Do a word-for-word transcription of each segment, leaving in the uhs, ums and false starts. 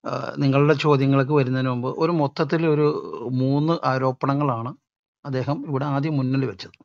നിങ്ങളുടെ ചോദ്യങ്ങൾക്ക് വരുന്നതിന് മുമ്പ് ഒരു മൊത്തത്തിൽ ഒരു മൂന്ന് ആരോപണങ്ങളാണ് അദ്ദേഹം ഇവിടെ ആദ്യം മുന്നിൽ വെച്ചത്.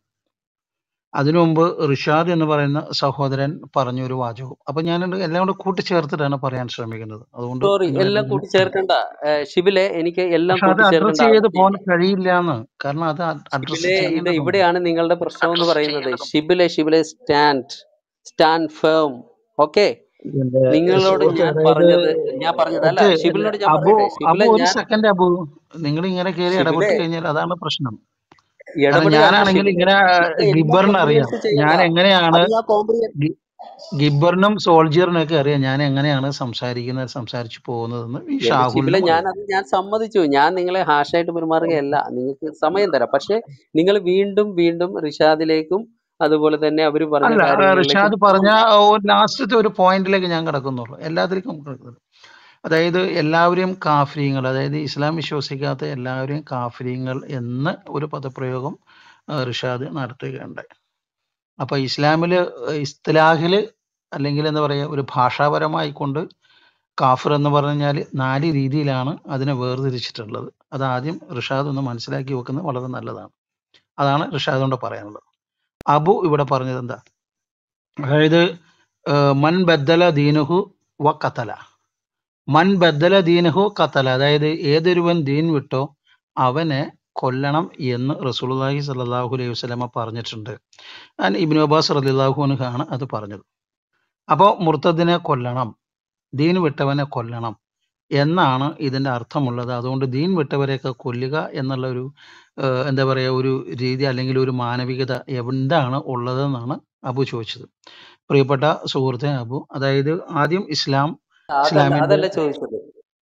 അതിനു മുമ്പ് റിഷാദ് എന്ന് പറയുന്ന സഹോദരൻ പറഞ്ഞൊരു വാചകം. അപ്പൊ ഞാൻ എല്ലാം കൂടെ കൂട്ടിച്ചേർത്തിട്ടാണ് പറയാൻ ശ്രമിക്കുന്നത്. അതുകൊണ്ട് സോറി, എല്ലാം കൂട്ടിച്ചേർക്കണ്ട ഷിബിലെ, എനിക്ക് എല്ലാം പക്ഷെ അത് അഡ്രസ് കൂട്ടിച്ചേർക്കേണ്ട ചെയ്ത് പോകാൻ ആവശ്യമില്ല കഴിയില്ല എന്ന്. കാരണം അത് അഡ്രസ് ഷിബിലെ. ഇത് ചെയ്യേണ്ടതുണ്ട്. ഇവിടെയാണ് നിങ്ങളുടെ പ്രശ്നം എന്ന് പറയുന്നത്. ഷിബിലെ ഷിബിലെ സ്റ്റാൻഡ് സ്റ്റാൻഡ് ഫേം. ഓക്കെ, എന്റെ നിങ്ങളോട് സുഹൃത്ത്, ഞാൻ അതായത് പറഞ്ഞത് ഞാൻ പറഞ്ഞത് അല്ല, ഓക്കെ ഷിബിലിനോട് ഞാൻ അബു പറയട്ടെ. അബു ഷിബിലെ, ഒരു ഞാൻ സെക്കൻഡ് അബു, നിങ്ങൾ ഇങ്ങനെ കയറി ഷിബിലെ ഇടപെട്ട് കഴിഞ്ഞാൽ അതാണ് പ്രശ്നം. കാരണം ഇടപെടുകയല്ല ഞാനാണെങ്കിൽ ഷിബിലെ. ഇങ്ങനെ ഷിബിലെ എല്ലാം ഗിബറിന് അറിയാം കോംപ്രിഹെൻസ് ചെയ്യണ്ട. ഞാൻ എങ്ങനെയാണ് അത് ഞാൻ കോംപ്രിഹെൻസ് ഗി- ഗിബറിനും സോൾജിയറിനും ഒക്കെ അറിയാം ഞാൻ എങ്ങനെയാണ് സംസാരിക്കുന്നത് സംസാരിച്ചു പോകുന്നതെന്ന്. ഈ എന്റെ ഷാഹുലിനും ഷിബിലെ, ഞാൻ അറിയാം. അത് ഞാൻ സമ്മതിച്ചു. ഞാൻ നിങ്ങളെ ഹാഷായിട്ട് പെരുമാറുകയല്ല, നിങ്ങൾക്ക് സമയം തരാം. പക്ഷെ നിങ്ങൾ വീണ്ടും വീണ്ടും റിഷാദിലേക്കും അതുപോലെ തന്നെ അവര് പറഞ്ഞ അല്ല, ആ, കാര്യങ്ങളിലേക്കും റിഷാദ് പറഞ്ഞ ലാസ്റ്റത്തെ ഒരു പോയിന്റിലേക്ക് ഞാൻ കിടക്കുന്നുള്ളൂ. എല്ലാത്തിലേക്കും കിടക്കുന്നുള്ളൂ. അതായത് എല്ലാവരെയും കാഫര്യങ്ങൾ, അതായത് ഇസ്ലാം വിശ്വസിക്കാത്ത എല്ലാവരെയും കാഫര്യങ്ങൾ എന്ന് ഒരു പദപ്രയോഗം ആ, റിഷാദ് നടത്തുകയുണ്ടായി. അപ്പൊ ഇസ്ലാമില് ഇസ്തിലാഹില് അല്ലെങ്കിൽ എന്താ പറയുക, ഒരു ഭാഷാപരമായി കൊണ്ട് കാഫിർ എന്ന് പറഞ്ഞാൽ നാല് രീതിയിലാണ് അതിനെ വേർതിരിച്ചിട്ടുള്ളത്. അത് ആദ്യം റിഷാദ് ഒന്ന് മനസ്സിലാക്കി വെക്കുന്നത് വളരെ നല്ലതാണ്. അതാണ് റിഷാദ് കൊണ്ട് പറയാനുള്ളത്. അബു ഇവിടെ പറഞ്ഞത് എന്താ, അതായത് ഏഹ്, മൻ ബദ്ദല ദീനുഹു വ കത്തല, മൻ ബദ്ദല ദീനുഹു കത്തല, അതായത് ഏതൊരുവൻ ദീൻ വിട്ടോ അവനെ കൊല്ലണം എന്ന് റസൂലുള്ളാഹി സ്വല്ലല്ലാഹു അലൈഹി വസല്ലമ പറഞ്ഞിട്ടുണ്ട്. ഞാൻ ഇബ്നു അബ്ബാസ് റളിയല്ലാഹു അൻഹു ആണ് അത് പറഞ്ഞത്. അപ്പോൾ മുർത്തദിനെ കൊല്ലണം, ദീൻ വിട്ടവനെ കൊല്ലണം എന്നാണ് ഇതിന്റെ അർത്ഥമുള്ളത്. അതുകൊണ്ട് ദീൻ വിട്ടവരെയൊക്കെ കൊല്ലുക എന്നുള്ള ഒരു ഏഹ്, എന്താ പറയുക, ഒരു രീതി അല്ലെങ്കിൽ ഒരു മാനവികത എന്താണ് ഉള്ളതെന്നാണ് അബു ചോദിച്ചത്. പ്രിയപ്പെട്ട സുഹൃത്തെ അബു, അതായത് ആദ്യം ഇസ്ലാം അതല്ല ഇസ്ലാമിന്റെ അതല്ല ചോദിച്ചത്.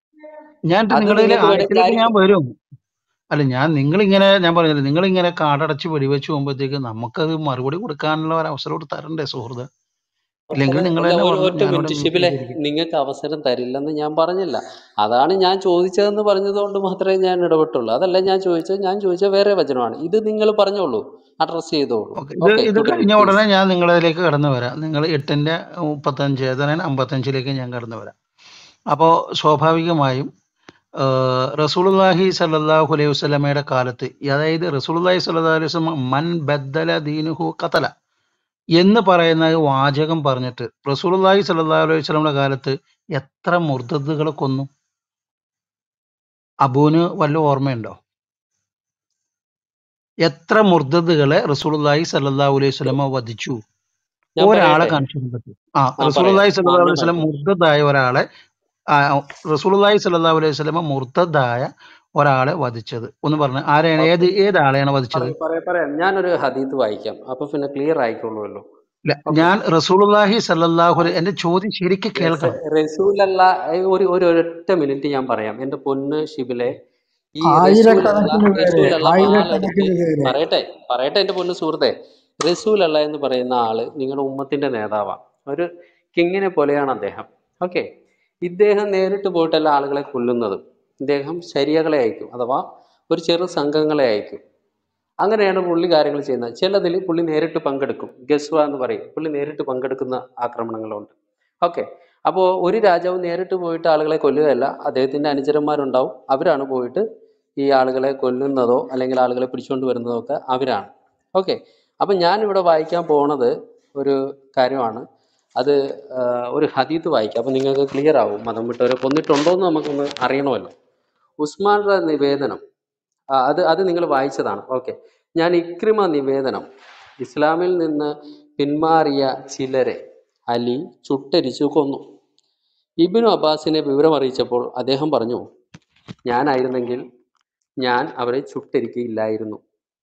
ഞാൻ അത് നിങ്ങളുടെ നിങ്ങൾക്ക് വേണേ ആയത്തിലേക്ക് ഞാൻ ക്ലാരിഫൈ. വരും. അല്ല, ഞാൻ നിങ്ങളിങ്ങനെ ഞാൻ പറഞ്ഞില്ല, നിങ്ങളിങ്ങനെ കാടടച്ച് വെടിവെച്ച് പോകുമ്പോഴത്തേക്ക് നമുക്കത് മറുപടി കൊടുക്കാനുള്ള ഒരു അവസരം കൂടി തരണ്ടേ സുഹൃത്ത്? ഇല്ലെങ്കിൽ അവസരം നിങ്ങൾ അല്ല, തന്നെ ഒരു പറഞ്ഞു ഒറ്റ ഞാനിവിടെ മിനിറ്റ് മ്യൂട്ട് ഷിബിലെ, ചെയ്തിരിക്കും. നിങ്ങൾക്ക് അവസരം തരില്ലെന്ന് ഞാൻ പറഞ്ഞില്ല. അതാണ് ഞാൻ ചോദിച്ചതെന്ന് പറഞ്ഞതുകൊണ്ട് മാത്രമേ ഞാൻ ഇടപെട്ടുള്ളൂ. അതല്ല ഞാൻ ചോദിച്ചത്. ഞാൻ ചോദിച്ച വേറെ വചനമാണ്. ഇത് നിങ്ങൾ പറഞ്ഞോളൂ, അഡ്രസ് ചെയ്തോളൂ. ഓക്കെ, ഇത് ഓക്കെ, ഇത് തുടരും കഴിഞ്ഞ പ്ലീസ്. ഉടനെ ഞാൻ നിങ്ങളിലേക്ക് കടന്നു വരാം. നിങ്ങൾ എട്ടിന്റെ മുപ്പത്തഞ്ച് ഏതാനും അമ്പത്തഞ്ചിലേക്ക് ഞാൻ കടന്നു വരാം. അപ്പോൾ സ്വാഭാവികമായും ആഹ്, റസൂലുള്ളാഹി സല്ലല്ലാഹു അലൈഹി വസല്ലമയുടെ കാലത്ത്, അതായത് റസൂലുള്ളാഹി സ്വല്ലല്ലാഹു അലൈഹി വസല്ലം മൻ ബദ്ദല ദീനുഹു ഖതല എന്ന് പറയുന്ന വാചകം പറഞ്ഞിട്ട് റസൂലുള്ളാഹി സ്വല്ലല്ലാഹു അലൈഹി വസല്ലമയുടെ കാലത്ത് എത്ര മുർത്തദ്ദുകളെ കൊന്നു? അബൂന് വല്ല ഓർമ്മയുണ്ടോ? എത്ര മുർത്തദ്ദുകളെ റസൂലുള്ളാഹി സ്വല്ലല്ലാഹു അലൈഹി വസല്ലമ വധിച്ചു? ഞാൻ ഒരാളെ പറയട്ടെ. കാണിച്ചു പറ്റും. ആ ആ പറയാം. റസൂലുള്ളാഹി ആ സ്വല്ലല്ലാഹു എന്നാ അലൈഹി വസല്ലം കാണിച്ചു. മുർത്തദ്ദായ ഒരാളെ ആ, റസൂലുള്ളാഹി സ്വല്ലല്ലാഹു അലൈഹി വസല്ലമ മുർത്തദ്ദായ ഒരാളെ വധിച്ചത് ഒന്ന് പറഞ്ഞു. ആരെയാണ്, ഏത് ഓക്കെ, ഏതാളെയാണ് വധിച്ചത്? പറയാം പറയാം പറയാം. ഞാനൊരു ഹദീത്ത് വായിക്കാം, അപ്പൊ പിന്നെ ക്ലിയർ ആയിക്കോളൂല്ലോ. ഇല്ല, ഓക്കെ. ഞാൻ റസൂലുള്ളാഹി സ്വല്ലല്ലാഹു അലൈഹി, എന്റെ ചോദ്യം ശരിക്കും കേൾക്കണം. റസൂലല്ല, ഒരു ഒരു ഒരൊറ്റ മിനിറ്റ് ഞാൻ പറയാം. എന്റെ പൊന്ന് ഷിബിലെ, ഈ റസൂലല്ല ആയിരക്കണക്കിന് പേര് റസൂലല്ല ആളെടുത്ത് ആയിരക്കണക്കിന് പേര് പറയട്ടെ പറയട്ടെ എന്റെ പൊന്ന് സുഹൃത്തെ. റസൂലല്ല എന്ന് പറയുന്ന ആള് നിങ്ങളുടെ ഉമ്മത്തിന്റെ നേതാവാണ്. ഒരു കിങ്ങിനെ പോലെയാണ് അദ്ദേഹം. ഓക്കെ, ഇദ്ദേഹം നേരിട്ട് പോയിട്ടല്ല ആളുകളെ കൊല്ലുന്നത്. ഇദ്ദേഹം ശരിയകളെ അയക്കും, അഥവാ ഒരു ചെറു സംഘങ്ങളെ അയക്കും. അങ്ങനെയാണ് പുള്ളി കാര്യങ്ങൾ ചെയ്യുന്നത്. ചിലതിൽ പുള്ളി നേരിട്ട് പങ്കെടുക്കും. ഗസ്വ എന്ന് പറയും, പുള്ളി നേരിട്ട് പങ്കെടുക്കുന്ന ആക്രമണങ്ങളുണ്ട്. ഓക്കെ, അപ്പോൾ ഒരു രാജാവ് നേരിട്ട് പോയിട്ട് ആളുകളെ കൊല്ലുകയല്ല, അദ്ദേഹത്തിന്റെ അനുചരന്മാരുണ്ടാവും. അവരാണ് പോയിട്ട് ഈ ആളുകളെ കൊല്ലുന്നതോ അല്ലെങ്കിൽ ആളുകളെ പിടിച്ചുകൊണ്ട് വരുന്നതോ ഒക്കെ അവരാണ്. ഓക്കെ, അപ്പം ഞാനിവിടെ വായിക്കാൻ പോണത് ഒരു കാര്യമാണ്. അത് ആ, ഒരു ഹദീത്ത് വായിക്കാം, അപ്പം നിങ്ങൾക്ക് ക്ലിയർ ആവും മതം വിട്ടവരെ കൊന്നിട്ടുണ്ടോ എന്ന് നമുക്കൊന്ന് അറിയണമല്ലോ. ഉസ്മാന്റെ നിവേദനം, ആ, അത് അത് നിങ്ങൾ വായിച്ചതാണ്. ഓക്കെ, ഞാൻ ഇക്രിമ നിവേദനം, ഇസ്ലാമിൽ നിന്ന് പിന്മാറിയ ചിലരെ അലി ചുട്ടരിച്ചു കൊന്നു. ഇബ്നു അബ്ബാസിനെ വിവരം അറിയിച്ചപ്പോൾ അദ്ദേഹം പറഞ്ഞു, ഞാനായിരുന്നെങ്കിൽ ഞാൻ അവരെ ചുട്ടരിക്കുകയില്ലായിരുന്നു.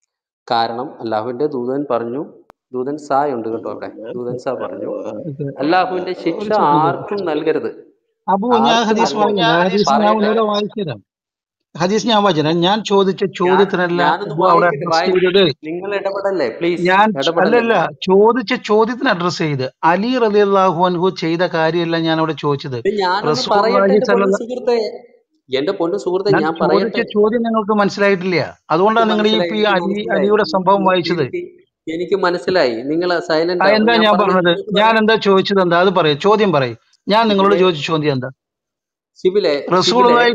കാരണം അല്ലാഹുവിന്റെ ദൂതൻ പറഞ്ഞു, ദൂതൻ സാ ഉണ്ട് കേട്ടോ അവിടെ, ദൂതൻ സാ പറഞ്ഞു, അല്ലാഹുവിന്റെ ശിക്ഷ ഒരു സെക്കൻഡ് ആർക്കും നൽകരുത്, അബു, ഞാൻ ആർക്കും ഹദീസ് നൽകരുത്. വായിക്കാം. ഹദീസ് ഞാൻ പറയട്ടെ, ഒന്നുകൂടെ വായിച്ചു തരാം. ഹദീസ് ഞാൻ വായിച്ചു തരാം. ഞാൻ ചോദിച്ച ഞാൻ ചോദ്യത്തിനല്ല ഞാനൊന്ന് അബു അവിടെ വായിക്കട്ടെ, അഡ്രസ് വായി ചെയ്തത്. നിങ്ങൾ ഇടപെടല്ലേ പ്ലീസ്, ഞാൻ ഇടപെടല്ലേ അല്ലല്ല, പ്ലീസ്. ചോദിച്ച ചോദ്യത്തിന് അഡ്രസ് ചെയ്ത് അലി റളിയല്ലാഹു അൻഹു ചെയ്ത കാര്യമല്ല ഞാൻ അവിടെ ചോദിച്ചത്. ഞാനൊന്ന് പറയട്ടെ റസൂലുള്ളാഹി എന്റെ പൊന്നു സ്വല്ലല്ലാഹു, സുഹൃത്തെ, എന്റെ പൊന്നു സുഹൃത്തെ ഞാൻ ഞാൻ ചോദിച്ച പറയട്ടെ. ചോദ്യം നിങ്ങൾക്ക് മനസ്സിലായിട്ടില്ല. അതുകൊണ്ടാണ് നിങ്ങൾ ഈ മനസ്സിലായി, ഇപ്പൊ ഈ എനിക്ക് അലി മനസ്സിലായി, അലിയുടെ സംഭവം എനിക്ക് വായിച്ചത്. എനിക്ക് എനിക്ക് മനസ്സിലായി. നിങ്ങൾ ആ, സൈലന്റ് ആവും. എന്താ ഞാൻ ഞാൻ പറഞ്ഞത് പറഞ്ഞത്? നിങ്ങൾക്ക് ഞാൻ പറയാം. എന്താ ചോദിച്ചത്? എന്താ അത് പറയും, ചോദ്യം പറയും. ഞാൻ നിങ്ങളോട് ഇതിലെ ചോദിച്ച ചോദ്യം എന്താ? ഷിബിലെ ഷിബിലെ റസൂലുള്ളാഹി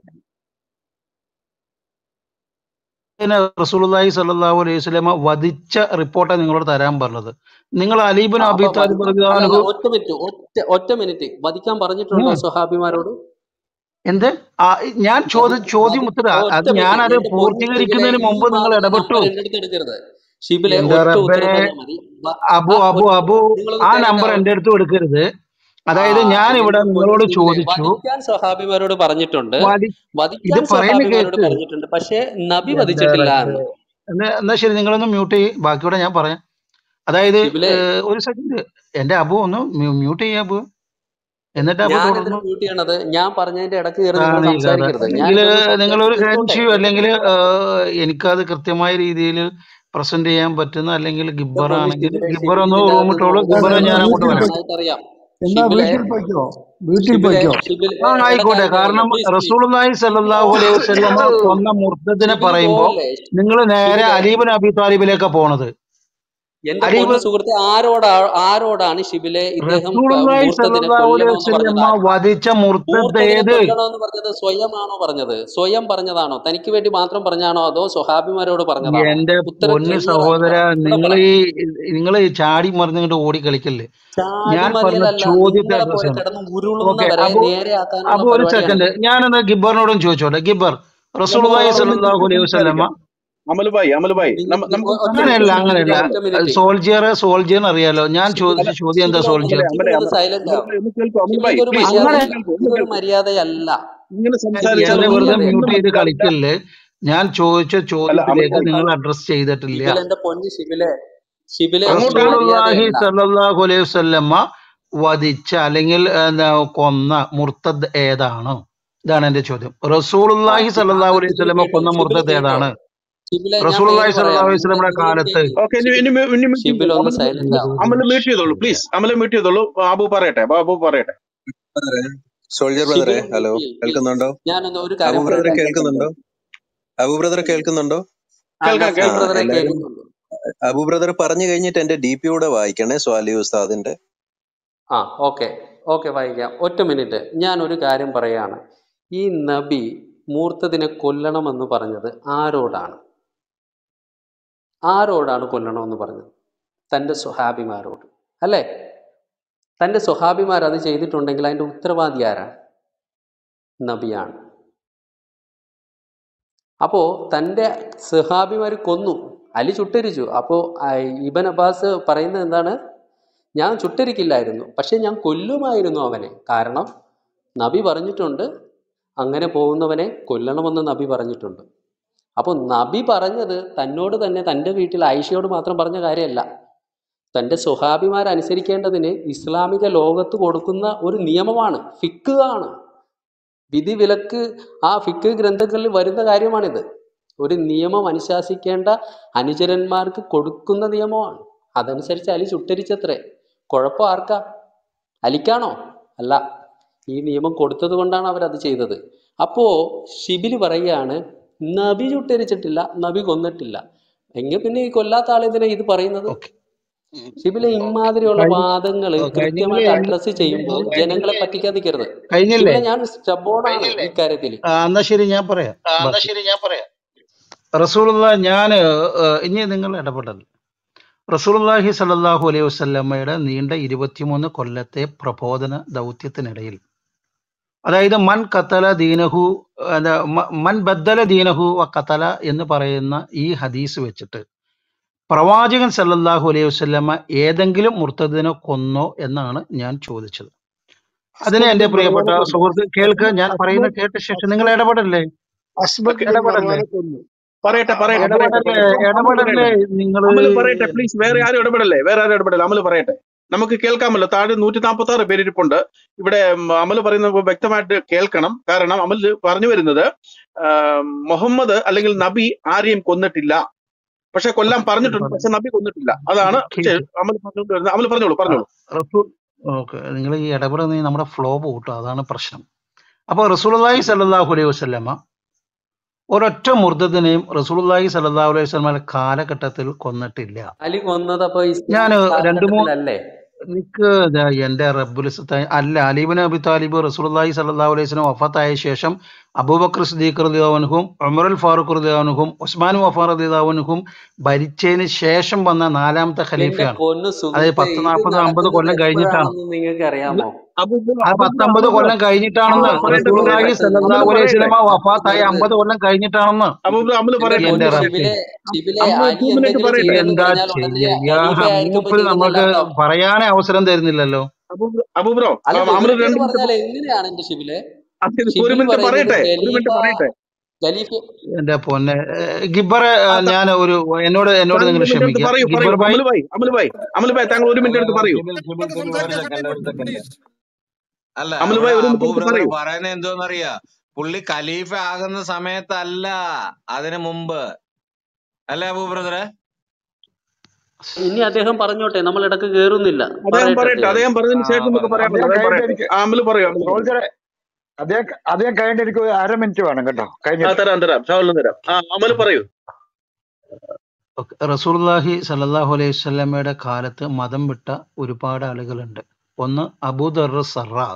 റസൂലുള്ളാഹി സ്വല്ലല്ലാഹു അലൈഹി വസല്ലമ വധിച്ച റിപ്പോർട്ടാണ് നിങ്ങളോട് തരാൻ പറഞ്ഞത്. നിങ്ങൾ അലി ഇബ്നു ആ, അബി അപ്പൊ താലിബ് വധിക്കാൻ അല്ല അല്ല റളിയല്ലാഹു ഒറ്റ മിനിറ്റ് ഒറ്റ ഒറ്റ മിനിറ്റ് വധിക്കാൻ പറഞ്ഞിട്ടുണ്ടോ ഉം, സ്വഹാബിമാരോട്? എന്ത് ആ, ഞാൻ വധി ചോദി ചോദ്യം വധി ഉത്തര ഒറ്റ അത് മിനിറ്റ് ഞാനത് എന്റെ പൊന്നു ഷിബിലെ, പൂർത്തീകരിക്കുന്നതിന് ഈ മുമ്പ് നിങ്ങൾ മാതിരി ഇടപെട്ടു. നമ്പർ എന്റെ അടുത്ത് എടുക്കരുത് ഷിബിലെ. എന്താ ഒറ്റ റബ്ബേ, ഉത്തരം തന്നാ മതി. വ- അബു ആ അബു ഒറ്റ അബു നിങ്ങളൊന്ന് ആ നമ്പർ കേൾക്കാവോ? എൻ്റെ അടുത്ത് എടുക്കരുത്. ആ അതായത് ഞാൻ ഇവിടെ എന്റെ പൊന്നു നിങ്ങളോട് ഷിബിലെ, ചോദിച്ചു വധിക്കാൻ സ്വഹാബിമാരോട് പറഞ്ഞിട്ടുണ്ട്, വധി ഇത് വധിക്കാൻ പറയുന്ന സ്വഹാബിമാരോട് കേക്ക്. പറഞ്ഞിട്ടുണ്ട്, പക്ഷെ നബി എന്താ വധിച്ചിട്ടില്ല റബ്ബേ, എന്ന്. എന്നാ എന്നാ ശരി, നിങ്ങളൊന്ന് മ്യൂട്ട് ചെയ്യും, ബാക്കിയോടെ ഞാൻ പറയാം. അതായത് ഷിബിലെ, ഏഹ്, ഒരു സെക്കൻഡ് എൻ്റെ അബു ഒന്ന് മ്യൂട്ട് ചെയ്യാം അബു, എന്നിട്ട് അബു ഞാൻ എന്തിനാ തുടർന്നു. മ്യൂട്ട് ചെയ്യണത്? ഞാൻ പറഞ്ഞതിന്റെ ഇടയ്ക്ക് കയറി നിങ്ങൾ അതാണ് ഈ കഥ. സംസാരിക്കരുത്. ഞാൻ അല്ലെങ്കിൽ ഇതൊന്ന് നിങ്ങളൊരു സംസാരിച്ച് കാര്യം തീർത്തോട്ടെ. ചെയ്യൂ, അല്ലെങ്കിൽ എനിക്കത് കൃത്യമായ രീതിയിൽ പ്രസന്റ് ചെയ്യാൻ പറ്റുന്ന, അല്ലെങ്കിൽ എന്റെ ഗിബ്ബർ പൊന്നു ആണെങ്കിൽ ഷിബിലെ, ഗിബ്ബർ ഷിബിൽ ഒന്ന് ഇതിന്റെ റൂം അകത്ത് ഇട്ടോളൂ, നോമ്പ് ഗിബ്ബറെ എന്നാ ഞാൻ തുറക്കുന്നത് അങ്ങോട്ട് വീട്ടിൽ വരാം. പോയി നന്നായിട്ട് അറിയാം. എന്നാ ഷിബിലെ വീട്ടിൽ പോയിക്കോ വീട്ടിൽ ഷിബിലെ പോയിക്കോ ഷിബിൽ ആ ആയിക്കോട്ടെ. ഇടക്കാര്യം പോവല്ലേ, കാരണം പ്ലീസ് പ്ലീസ്. റസൂലുള്ളാഹി ഷിബിൽ സ്വല്ലല്ലാഹു അലൈഹി വസല്ലമ കൊന്ന മുർത്തദിനെ ഷിബിൽ പറയുമ്പോൾ പോവല്ലേ. നിങ്ങൾ നേരെ ഷിബിലെ അലി ഇബ്നു അബി താലിബിലേക്കാ പോണത്. എന്റെ അലി പൊന്നു ഇബ്നു സുഹൃത്തെ, ആരോടാ ആരോടാണ് ഷിബിലെ ഇദ്ദേഹം ക- റസൂലുള്ളാഹി മൂർത്തതിനെ സ്വല്ലല്ലാഹു അലൈഹി കൊല്ലണമെന്ന് പറഞ്ഞത്? വസല്ലമ ആരോടാ വധിച്ച മുർത്തദ് മൂർത്തതിനെ ഏത്? കൊല്ലണമെന്ന് പറഞ്ഞത്? സ്വയമാണോ പറഞ്ഞത്? സ്വയം പറഞ്ഞതാണോ? തനിക്ക് വേണ്ടി മാത്രം പറഞ്ഞാണോ, അതോ സ്വഹാബിമാരോട് പറഞ്ഞതാണോ? എന്റെ ഉത്തരം പൊന്ന് ക്ലിയർ ആയിട്ട് സഹോദര, പറ. ഇവിടെ നിങ്ങൾ പറ. ഈ നിങ്ങൾ ചാടി മറിഞ്ഞിട്ട് ഓടി കളിക്കല്ലേ. ഞാൻ പറഞ്ഞ ചാടിമറിയലല്ല, ചോദ്യത്തെ നിങ്ങളെ അഡ്രസ് പോലെ ചെയ്യണം. കിടന്ന് ഓക്കെ, ഉരുളുന്നവരെ അപ്പൊ നേരെയാക്കാനുള്ള അപ്പൊ ഒരു സെക്കൻഡ്, പരിപാടിയാണിത്. ഞാനെന്നാ ഗിബ്ബറിനോടും ചോദിച്ചോട്ടെ. ഗിബ്ബർ, നമുക്ക് റസൂലുള്ളാഹി ഓരോന്ന് സ്വല്ലല്ലാഹു ചോദിച്ച് അലൈഹി വസല്ലമ സംസാരിക്കാം. അമൽഭായി അമൽഭായി നിങ്ങൾ നമ്മ- നി- നമുക്ക് ഒ- ഒറ്റ സമയം മിനിറ്റ് അങ്ങനെയല്ല, കിട്ടുമ്പോൾ ഷിബിലെ, അങ്ങനെയല്ല. സംസാരിക്കാം. ഒറ്റ മിനിറ്റ് സോൾജിയർ സോൾജിയർ അറിയാലോ. ഞാൻ ഷിബിലെ അല്ല ചോദിച്ച ചോദ്യം എന്താ ഷിബിലെ ഒന്ന് സോൾജിയർ? അമലെ അമലെ ഷിബിലെ ഒന്ന് അമൽ സൈലന്റ് അമൽ ആവും. ഒന്ന് കേൾക്കൂ ഷിബിലെ, അമൽഭായി ഇതൊരു പ്ലീസ് ഒന്ന് അങ്ങനെ മര്യാദയല്ല, കേൾക്കൂ ഒന്ന് ഇതൊരു കേൾക്കൂ. മര്യാദയല്ല, ഇങ്ങനെ സംസാരിച്ചാൽ എന്നെ ഇതൊരു ഒന്നും വെറുതെ മര്യാദയല്ല. മ്യൂട്ട് ഒന്നും ചെയ്ത് മനസ്സിലാവില്ല. കളിക്കല്ലേ. ഞാൻ ചോദിച്ച അല്ല ചോദ്യത്തിലേക്ക് അമൽഭായി നിങ്ങൾ അഡ്രസ് ചെയ്തിട്ടില്ല. ഷിബിലെ, എന്റെ പൊന്ന് ഷിബിലെ, ഷിബിലെ ഇതൊരു അങ്ങോട്ടാണ് റസൂലുള്ളാഹി മര്യാദയല്ല. സ്വല്ലല്ലാഹു അലൈഹി വസല്ലമ വധിച്ച അല്ലെങ്കിൽ എന്താ, കൊന്ന മുർത്തദ് ഏതാണ്? ഇതാണ് എന്റെ ചോദ്യം. ആ റസൂലുള്ളാഹി ഞാൻ സ്വല്ലല്ലാഹു അലൈഹി നിങ്ങൾ വസല്ലമ കേട്ടോ, കൊന്ന ഷിബിൽ മുർത്തദ് കേട്ടോ. ഏതാണ്? ഷിബിലെ ഞാൻ പേര് റസൂലുള്ളാഹി പറയാം, സ്വല്ലല്ലാഹു അലൈഹി നിങ്ങൾ വസല്ലമയുടെ നിങ്ങൾ കാലത്ത് കേക്ക്. ഓക്കെ. ഇനി ഷിബിൽ ഇനി മ്യൂ- ഇനി മ്യൂട്ട് ഷിബിൽ ചെയ്തോളൂ. ഒന്ന് അമൽ സൈലന്റ് ആവും. അമൽ മ്യൂട്ട് ചെയ്തോളൂ പ്ലീസ്. അമൽ മ്യൂട്ട് ചെയ്തോളൂ. അബു പറയട്ടെ. അബു പറയട്ടെ. ബ്രദറെ, സോൾജർ ബ്രദറെ, ഷിബിൽ ഹലോ, മ്യൂട്ട് ചെയ്യും പ്ലീസ്. കേൾക്കുന്നുണ്ടോ? ഞാനൊന്ന് ഒരു അബു കാര്യം ബ്രദറെ പറയട്ടെ. കേൾക്കുന്നുണ്ടോ? അബു ബ്രദറെ കേൾക്കുന്നുണ്ടോ? ആ കേൾക്കാം നസീർ ആ, കേൾക്കാം. ബ്രദറെ എല്ലാരും കേൾക്കുന്നുണ്ട്. അബു ബ്രദർ പറഞ്ഞു കഴിഞ്ഞിട്ട് എന്റെ ഡി പി കൂടെ വായിക്കണേ, സ്വാലി ഉസ്താദിന്റെ. ആ ഓക്കെ ഓക്കെ വായിക്കാം. ഒറ്റ മിനിറ്റ്, ഞാൻ ഒരു കാര്യം പറയാണ്. ഈ നബി മൂർത്തതിനെ കൊല്ലണമെന്ന് പറഞ്ഞത് ആരോടാണ്? ആരോടാണ് കൊല്ലണമെന്ന് പറഞ്ഞത്? തൻ്റെ സ്വഹാബിമാരോട് അല്ലേ? തൻ്റെ സ്വഹാബിമാർ അത് ചെയ്തിട്ടുണ്ടെങ്കിൽ അതിൻ്റെ ഉത്തരവാദി ആരാണ്? നബിയാണ്. അപ്പോൾ തൻ്റെ സ്വഹാബിമാർ കൊന്നു, അലി ചുട്ടരിച്ചു. അപ്പോൾ ഇബൻ അബ്ബാസ് പറയുന്നത് എന്താണ്? ഞാൻ ചുട്ടരിക്കില്ലായിരുന്നു, പക്ഷെ ഞാൻ കൊല്ലുമായിരുന്നു അവനെ. കാരണം നബി പറഞ്ഞിട്ടുണ്ട്, അങ്ങനെ പോകുന്നവനെ കൊല്ലണമെന്ന് നബി പറഞ്ഞിട്ടുണ്ട്. അപ്പോൾ നബി പറഞ്ഞത് തന്നോട് തന്നെ, തൻ്റെ വീട്ടിൽ ആയിഷയോട് മാത്രം പറഞ്ഞ കാര്യമല്ല. തൻ്റെ സ്വഹാബിമാരനുസരിക്കേണ്ടതിന് ഇസ്ലാമിക ലോകത്ത് കൊടുക്കുന്ന ഒരു നിയമമാണ്, ഫിഖ് ആണ്, വിധി വിലക്ക്. ആ ഫിഖ് ഗ്രന്ഥങ്ങളിൽ വരുന്ന കാര്യമാണിത്. ഒരു നിയമം അനുശാസിക്കേണ്ട അനുചരന്മാർക്ക് കൊടുക്കുന്ന നിയമമാണ്. അതനുസരിച്ച് അലി ചുട്ടരിച്ചത്രേ. കുഴപ്പം ആർക്കാ? അലിക്കാണോ? അല്ല, ഈ നിയമം കൊടുത്തത് കൊണ്ടാണ് അവരത് ചെയ്തത്. അപ്പോൾ ഷിബില് പറയുകയാണ്, നബി ചുട്ടരിച്ചിട്ടില്ല, നബി കൊന്നിട്ടില്ല. എങ്കിൽ പിന്നെ ഈ കൊല്ലാത്ത ആളെന്തിനാ ഇത് പറയുന്നത്? ഓക്കെ, ഷിബിലെ ഇമാതിരിയുള്ള വാദങ്ങൾ കഴിഞ്ഞില്ലേ? കൃത്യമായിട്ട് അഡ്രസ്സ് ചെയ്യുമ്പോൾ ജനങ്ങളെ പറ്റിക്കാതിരിക്കരുത്. കഴിഞ്ഞില്ലേ? ഷിബിലെ ഞാൻ സ്റ്റബോർഡാണ് ഈ കാര്യത്തിൽ. ആ, എന്നാ ശരി, ഞാൻ പറയാം ബാക്കി. റസൂലുള്ള ഞാൻ ഇനി നിങ്ങൾ ഇടപെടൽ. റസൂലുള്ളാഹി സ്വല്ലല്ലാഹു അലൈഹി വസല്ലമയുടെ നീണ്ട ഇരുപത്തിമൂന്ന് കൊല്ലത്തെ പ്രബോധന ദൗത്യത്തിനിടയിൽ, അതായത് മൻ കത്തല ദീനഹു എന്താ, മ- മൻ ബദ്ദല ദീനഹു വ കത്തല എന്ന് പറയുന്ന ഈ ഹദീസ് വെച്ചിട്ട് പ്രവാചകൻ സല്ലല്ലാഹു അലൈഹി വസല്ലമ ഏതെങ്കിലും മുർത്തദിനെ കൊന്നോ എന്നാണ് ഞാൻ ചോദിച്ചത്. അതിന് അസ്ബദ് എന്റെ ബിൻ പ്രിയപ്പെട്ട മർവാനെ കൊന്നു. സുഹൃത്ത് കേൾക്കുക, ഞാൻ പറയുന്ന അസ്ബദ് കേട്ട ശേഷം നിങ്ങൾ അസ്ബദ് ഇടപെടല്ലേ അസ്ബദ് ബിൻ ഇടപെടല്ലേ മർവാനെ കൊന്നു. പറയട്ടെ പറയട്ടെ പറയട്ടെ ഇടപെടല്ലേ പറയട്ടെ. അമൽ ഇടപെടല്ലേ പറയട്ടെ. നിങ്ങൾ. അമൽ പറയട്ടെ പ്ലീസ്. വേറെ ആരും ഇടപെടല്ലേ. വേറെ ആരും ഇടപെടല്ലേ. അമൽ പറയട്ടെ. നമുക്ക് കേൾക്കാമല്ലോ. താഴെ നൂറ്റി നാൽപ്പത്തി ആറ് പേരിരിപ്പുണ്ട്. ഇവിടെ ഉം, അമൽ പറയുന്നത് വ്യക്തമായിട്ട് കേൾക്കണം. കാരണം അമൽ പറഞ്ഞു വരുന്നത് ആ, മുഹമ്മദ് അല്ലെങ്കിൽ നബി ആരെയും കൊന്നിട്ടില്ല, പക്ഷെ കൊല്ലാൻ പറഞ്ഞിട്ടുണ്ട്, പക്ഷെ നബി കൊന്നിട്ടില്ല. അതാണ് ചെ- അമൽ പറഞ്ഞുകൊണ്ട് വരുന്നത്. അമൽ പറഞ്ഞോളൂ പറഞ്ഞോളൂ. ഓക്കെ, നിങ്ങൾ ഈ ഇടപെടുന്ന നമ്മുടെ ഫ്ലോ പോട്ടോ, അതാണ് പ്രശ്നം. അപ്പൊ റസൂലുള്ളാഹി സ്വല്ലല്ലാഹു അലൈഹി വസല്ലമ ഒരൊറ്റ മുർദ്ദത്തിനെയും റസൂലുള്ളാഹി സ്വല്ലല്ലാഹു അലൈഹി വസല്ലമയുടെ കാലഘട്ടത്തിൽ കൊന്നിട്ടില്ല. അലി കൊന്നത് അപ്പൊ ഞാൻ ഇസ്ലാമിക രണ്ട് മൂന്ന് കാലഘട്ടത്തിലല്ലേ? എനിക്ക് ദാ എന്റെ റബ്ബുലിസത്ത അല്ല, അലീബിൻ അബി താലിബ് റസൂലുള്ളാഹി സ്വല്ലല്ലാഹു അലൈഹി വസല്ലം വഫാത്തായ ശേഷം അബൂബക്കർ സിദ്ദീഖ് റളിയല്ലാഹു അൻഹും ഉമറുൽ ഫാറൂഖ് റളിയല്ലാഹു അൻഹും ഉസ്മാൻ വഫാർ റളിയല്ലാഹു അൻഹും ഭരിച്ചതിന് ശേഷം വന്ന നാലാമത്തെ എന്റെ ഖലീഫയാണ്. പൊന്നു അതായത് സുഹൃത്തെ, പത്ത് ഇത് നാൽപ്പത് അമ്പത് നടക്കുന്നത് കൊല്ലം കഴിഞ്ഞിട്ടാണ്. എപ്പോഴാണെന്ന് നിങ്ങൾക്ക് ഇത് അറിയാമോ? അബൂബ്രോ അത് അബൂബ്രോ പത്തൊമ്പത് അബൂബ്രോ കൊല്ലം ആ കഴിഞ്ഞിട്ടാണെന്ന്. അമല് പറയട്ടെ നിർത്ത് അമല് റസൂലുള്ളാഹി നിർത്ത് സ്വല്ലല്ലാഹു അമല് നിർത്ത് അലൈഹി പറയട്ടെ വസല്ലം നിർത്ത് വഫാത്തായ നിർത്ത്. അമ്പത് കൊല്ലം കഴിഞ്ഞിട്ടാണെന്ന്. അബൂബ്രോ അമല് എന്റെ പറയട്ടെ പൊന്നു എന്റെ ഒരു റബ്ബേ, സെക്കൻഡ് ഷിബിലെ, ഷിബിലെ അമല് അലി ടൂ മിനിറ്റ് എന്തെങ്കിലും പറയട്ടെ. ചെയ്തെന്ന് എന്താ പറഞ്ഞാൽ ഉടനെ ചെയ്യാ? ഖലീഫ ആയിരിക്കുമ്പോ മൂപ്പര് ചെയ്യുന്നല്ല നമ്മൾക്ക് അർത്ഥം. പറയാനേ അവസരം തരുന്നില്ലല്ലോ. അബൂബ്രോ അബൂബ്രോ അല്ല, അമല് നിവൃത്തിയിൽ രണ്ട് മിനിറ്റ് പറഞ്ഞാൽ എങ്ങനെയാണ് എന്റെ ഷിബിലെ? അത് ഒരു ഷിബിൽ മിനിറ്റ് പറയുന്നത് പറയട്ടെ ഒരു ഖലീഫ മിനിറ്റ് പറയട്ടെ. ഖലീഫ എന്റെ പൊന്നെ ഏഹ് ഗിബ്ബറെ, ആ ഏഹ് ത- ഞാൻ ഒരു എന്നോട് എന്നോട് താങ്കൾ നിങ്ങൾ ഒരു മിനിറ്റ് എടുത്ത് ക്ഷമിക്കുക. പറയൂ പറയൂ ഗിബ്ബർ ഭായ്, അമല് ഭായി അമല് ഭായി അമല് ഭായി താങ്കൾ ഒരു മിനിറ്റ് അല്ല എടുത്ത് അല്ല പറയൂ. സിബിൽ സിബിൽ സിബിൽ ഒരു സെക്കൻഡ് ഒരു സെക്കൻഡ്. അല്ല, അമല് അവിടെ ഭായി ഒരു അബൂ മിനിറ്റ് എടുത്ത് ബ്രദർ പറയൂ. പറയുന്നത് എന്തോന്നറിയാ, പുള്ളി ഖലീഫ ആകുന്ന സമയത്തല്ല, അതിനു മുമ്പ് അല്ലേ അബൂ ബ്രദറെ? ഇനി അദ്ദേഹം പറഞ്ഞോട്ടെ, നമ്മൾ ഇടക്ക് കേറുന്നില്ല. അദ്ദേഹം പറയട്ടെ പറയട്ടെ. അദ്ദേഹം. അദ്ദേഹം ആ പറഞ്ഞതിന് ശേഷം നമുക്ക് പറഞ്ഞു. പറയാമല്ലോ. അദ്ദേഹം അദ്ദേഹം കഴിഞ്ഞിട്ട് പറയട്ടെ. എനിക്ക് ആ അമല് പറയൂ അമല് പറയൂ. റോൾസറെ അദ്ദേഹം അദ്ദേഹം കഴിഞ്ഞിട്ട് എനിക്ക് ഒരു അര മിനിറ്റ് വേണം കേട്ടോ, ആ കഴിഞ്ഞിട്ട്. തരാം തരാം ഷാവലിന് തരാം. ആ അമല് പറയൂ. റസൂലുള്ളാഹി സല്ലല്ലാഹു അലൈഹി വസല്ലമയുടെ കാലത്ത് മതം വിട്ട ഒരുപാട് ആളുകളുണ്ട്. ഒന്ന് അബൂദർ സറാ.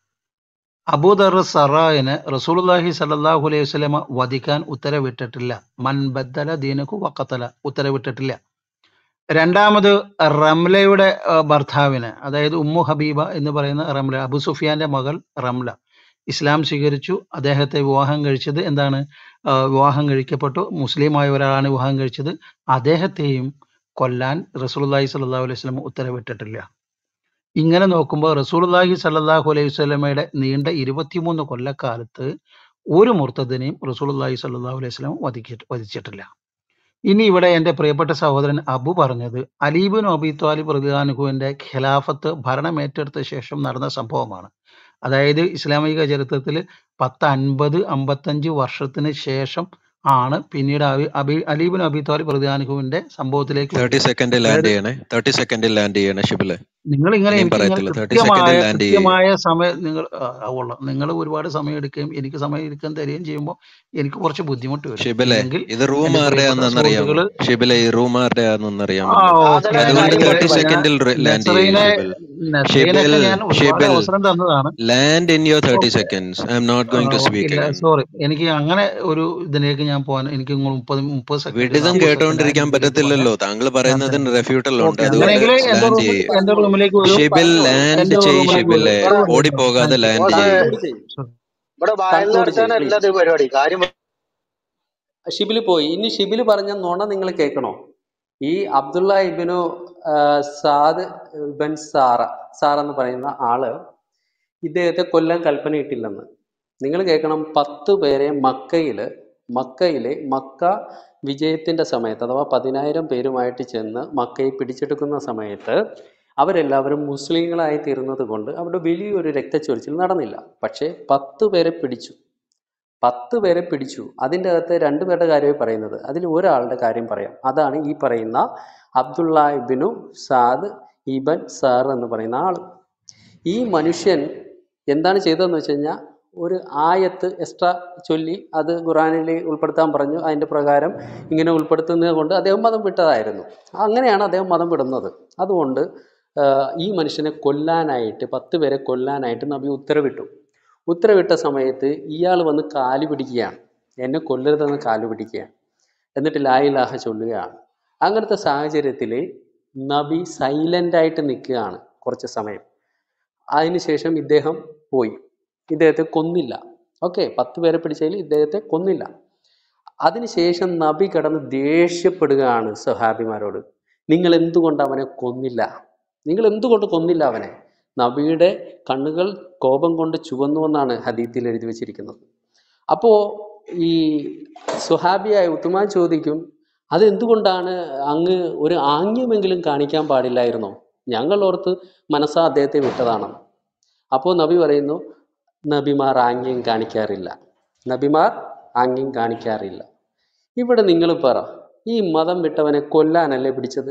അബൂദർ സറായിന് റസൂലുള്ളാഹി സല്ലല്ലാഹു അലൈഹി വസല്ലമ വധിക്കാൻ ഉത്തരവിട്ടിട്ടില്ല. മൻ ബദ്ദല ദീനഹു വഖതല, ഉത്തരവിട്ടിട്ടില്ല. രണ്ടാമത് റംലയുടെ ആ, ഭർത്താവിന്, അതായത് ഉമ്മു ഹബീബ എന്ന് പറയുന്ന റംല, അബു സുഫിയാന്റെ മകൾ റംല ഇസ്ലാം സ്വീകരിച്ചു. അദ്ദേഹത്തെ വിവാഹം കഴിച്ചത് എന്താണ്? ആ, വിവാഹം കഴിക്കപ്പെട്ടു, മുസ്ലിമായ ഒരാളാണ് വിവാഹം കഴിച്ചത്. അദ്ദേഹത്തെയും കൊല്ലാൻ റസൂലുള്ളാഹി സ്വല്ലല്ലാഹു അലൈഹി വസല്ലം ഉത്തരവിട്ടിട്ടില്ല. ഇങ്ങനെ നോക്കുമ്പോൾ റസൂലുള്ളാഹി സ്വല്ലല്ലാഹു അലൈഹി വസല്ലമയുടെ നീണ്ട ഇരുപത്തിമൂന്ന് കൊല്ലക്കാലത്ത് ഒരു മുർത്തദിനെയും റസൂലുള്ളാഹി സ്വല്ലല്ലാഹു അലൈഹി വസല്ലം വധിക്കിട്ട് വധിച്ചിട്ടില്ല. ഇനി ഇവിടെ എൻ്റെ പ്രിയപ്പെട്ട സഹോദരൻ അബു പറഞ്ഞത് അലീബിൻ അബി ത്വാലിബ് റളിയല്ലാഹുവിന്റെ ഖിലാഫത്ത് ഭരണം ഏറ്റെടുത്ത ശേഷം നടന്ന സംഭവമാണ്. അതായത് ഇസ്ലാമിക ചരിത്രത്തിൽ പത്ത് അൻപത് അമ്പത്തഞ്ച് വർഷത്തിന് ശേഷം ആണ് പിന്നീട് അബി അബി അലീബിൻ അബി ത്വാലിബ് റളിയല്ലാഹുവിന്റെ സംഭവത്തിലേക്ക് തേർട്ടി വരുന്നത്. സെക്കൻഡിൽ ലാൻഡ് അതായത് ചെയ്യണേ, തേർട്ടി സെക്കൻഡിൽ ലാൻഡ് ചെയ്യണേ ഷിബിലെ. നിങ്ങൾ ഇങ്ങനെ ഇനിയും എനിക്ക് ഇങ്ങനെ പറയത്തില്ല, തേർട്ടി കൃത്യമായ സെക്കൻഡിൽ ലാൻഡ് ചെയ്യുക. കൃത്യമായ സമയം നിങ്ങൾ ഉള്ള നിങ്ങൾ ഒരുപാട് സമയം എടുക്കുകയും എനിക്ക് സമയം എടുക്കാൻ തരികയും ചെയ്യുമ്പോൾ എനിക്ക് കുറച്ച് ബുദ്ധിമുട്ട് വരും. ഷിബിലെ, ഇല്ലെങ്കിൽ ഇത് റൂം എൻ്റെ പ്രിയപ്പെട്ട ആരുടെയാണെന്നറിയാമോ? സുഹൃത്തുക്കള് ഷിബിലെ, ഈ റൂം ആരുടെയാണെന്ന് ആ അറിയാമല്ലോ. ഓക്കെ, നാദല ഞാൻ അതുകൊണ്ട് കാര്യം തേർട്ടി പറയും. ഞാൻ സെക്കൻഡിൽ ലാൻഡ് ചെയ്യൂ നസ്രീനെ ഷിബിൽ. നസ്രീനൊക്കെ ഷിബിൽ ഞാൻ ഒരുപാട് ഷിബിൽ അവസരം തന്നതാണ്. Land in your thirty okay, seconds. I am not going to speak ഇല്ല അഗൈൻ. സോറി, എനിക്ക് അങ്ങനെ ഒരു ഇതിലേക്ക് ഞാൻ പോകാൻ എനിക്ക് നിങ്ങൾ മുപ്പത് മുപ്പത് സെക്കൻഡ് വിഡിതം നാൽപ്പത് സെക്കൻഡ് ആ കേട്ടോണ്ടിരിക്കാൻ രീതിയിലേക്ക് പറയാൻ പറ്റത്തില്ലല്ലോ. താങ്കൾ ഞാൻ പറയുന്നതിന് തരുന്നില്ല. റെഫ്യൂട്ടൽ ഉണ്ട്, ഓക്കെ, അതുകൊണ്ട് അങ്ങനെയെങ്കിൽ ഷിബിൽ എൻ്റെ ലാൻഡ് റൂമിൽ ചെയ്യൂ. എൻ്റെ പറഞ്ഞോളൂ, റൂമിലേക്ക് വരൂ. ഷിബിൽ ഷിബിൽ പറഞ്ഞോളൂ. ലാൻഡ് എൻ്റെ ചെയ്യ് റൂമിലേക്ക് വരൂ. ഷിബിലെ, വേറെ ഒരു ഓടിപ്പോകാതെ താങ്ക് യു. ലാൻഡ് ഇവിടെ ചെയ്യൂ. കൺക്ലൂഡ് ചെയ്യും, ഇവിടെ വായന കൺക്ലൂഡ് ചെയ്യും നടത്താനല്ല പ്ലീസ്. ഇത് പരിപാടി. കാര്യം ഷിബിൽ പോയി. ഇനി ഷിബിൽ പറഞ്ഞ നുണ നിങ്ങൾ കേൾക്കണോ? ഈ അബ്ദുള്ള ഇബിനു ആ, സാദ് ഇബൻ സാറ സാറ എന്ന് പറയുന്ന ആള് ഇദ്ദേഹത്തെ കൊല്ലാൻ കൽപ്പനയിട്ടില്ലെന്ന് നിങ്ങൾ കേൾക്കണം. പത്ത് പേരെ മക്കയില് മക്കയിലെ മക്ക വിജയത്തിന്റെ സമയത്ത്, അഥവാ പതിനായിരം പേരുമായിട്ട് ചെന്ന് മക്കയെ പിടിച്ചെടുക്കുന്ന സമയത്ത് അവരെല്ലാവരും മുസ്ലിങ്ങളായി തീർന്നത് കൊണ്ട് അവിടെ വലിയൊരു രക്തച്ചൊരിച്ചിൽ നടന്നില്ല. പക്ഷേ പത്ത് പേരെ പിടിച്ചു പത്ത് പേരെ പിടിച്ചു. അതിൻ്റെ അകത്ത് രണ്ടു പേരുടെ കാര്യമേ പറയുന്നത്. അതിൽ ഒരാളുടെ കാര്യം പറയാം. അതാണ് ഈ പറയുന്ന Abdullah Ibn Saad Ibn Saad എന്ന് പറയുന്ന ആൾ. ഈ മനുഷ്യൻ എന്താണ് ചെയ്തതെന്ന് വെച്ച് കഴിഞ്ഞാൽ ഒരു ആയത്ത് എക്സ്ട്രാ ചൊല്ലി അത് ഖുറാനിൽ ഉൾപ്പെടുത്താൻ പറഞ്ഞു. അതിൻ്റെ പ്രകാരം ഇങ്ങനെ ഉൾപ്പെടുത്തുന്നത് കൊണ്ട് അദ്ദേഹം മതം വിട്ടതായിരുന്നു. അങ്ങനെയാണ് അദ്ദേഹം മതം വിടുന്നത്. അതുകൊണ്ട് ആഹ്, ഈ മനുഷ്യനെ കൊല്ലാനായിട്ട് പത്ത് പേരെ കൊല്ലാനായിട്ട് നബി ഉത്തരവിട്ടു. ഉത്തരവിട്ട സമയത്ത് ഇയാൾ വന്ന് കാല് പിടിക്കുകയാണ്, എന്നെ കൊല്ലരുതെന്ന് കാല് പിടിക്കുകയാണ്. എന്നിട്ട് ലാ ഇലാഹ ചൊല്ലുകയാണ്. അങ്ങനത്തെ സാഹചര്യത്തിൽ നബി സൈലൻ്റായിട്ട് നിൽക്കുകയാണ് കുറച്ച് സമയം. അതിനുശേഷം ഇദ്ദേഹം പോയി, ഇദ്ദേഹത്തെ കൊന്നില്ല. ഓക്കെ, പത്ത് പേരെ പിടിച്ചതിൽ ഇദ്ദേഹത്തെ കൊന്നില്ല. അതിനുശേഷം നബി കിടന്ന് ദേഷ്യപ്പെടുകയാണ് സഹാബിമാരോട്. നിങ്ങൾ എന്തുകൊണ്ട് അവനെ കൊന്നില്ല? നിങ്ങൾ എന്തുകൊണ്ട് കൊന്നില്ല അവനെ? നബിയുടെ കണ്ണുകൾ കോപം കൊണ്ട് ചുവന്നുവെന്നാണ് ഹദീത്തിൽ എഴുതി വച്ചിരിക്കുന്നത്. അപ്പോൾ ഈ സുഹാബിയായ ഉത്തുമാൻ ചോദിക്കും, അതെന്തുകൊണ്ടാണ് അങ്ങ് ഒരു ആംഗ്യമെങ്കിലും കാണിക്കാൻ പാടില്ലായിരുന്നോ? ഞങ്ങൾ ഓർത്ത് മനസ്സാ അദ്ദേഹത്തെ വിട്ടതാണ്. അപ്പോൾ നബി പറയുന്നു, നബിമാർ ആംഗ്യം കാണിക്കാറില്ല, നബിമാർ ആംഗ്യം കാണിക്കാറില്ല. ഇവിടെ നിങ്ങൾ പറ, ഈ മതം വിട്ടവനെ കൊല്ലാനല്ലേ പിടിച്ചത്?